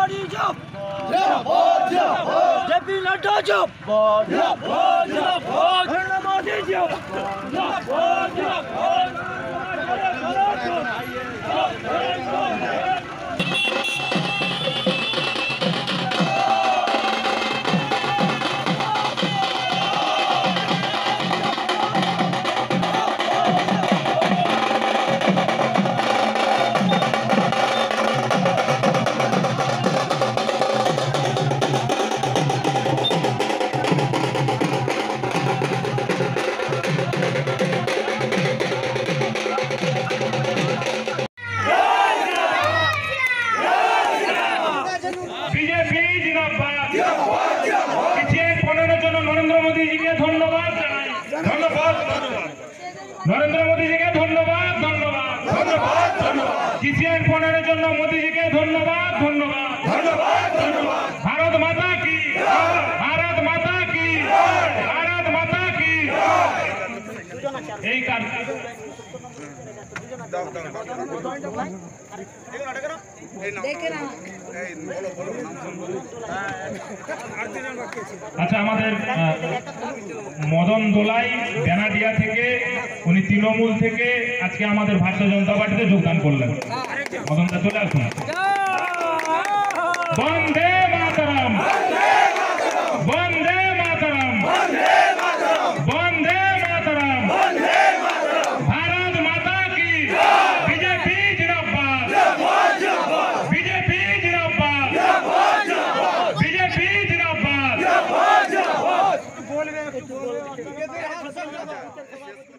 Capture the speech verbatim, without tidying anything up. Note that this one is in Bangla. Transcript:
मोदी जिंदाबाद जेपी नड्डा जिंदाबाद नरेंद्र मोदी जिंदाबाद बीजेपी जिंदाबाद पनेरो जन नरेंद्र मोदी जी के धन्यवाद धन्यवाद नरेंद्र मोदी जी के धन्यवाद धन्यवाद धन्यवाद धन्यवाद किसान पनेरो जन मोदी जी के धन्यवाद धन्यवाद धन्यवाद धन्यवाद भारत माता की भारत माता की भारत माता की এই কাজ আচ্ছা আমাদের মদন দোলাই বেনাডিয়া থেকে উনি তৃণমূল থেকে আজকে আমাদের ভারতীয় জনতা পার্টিতে যোগদান করলেন মদনদা চলে আসুন বন্দে মাতরম বন্দে মাতরম বন্দে মাতরম भारत माता की बीजेपी जिंदाबाद बीजेपी जिंदाबाद बीजेपी जिंदाबाद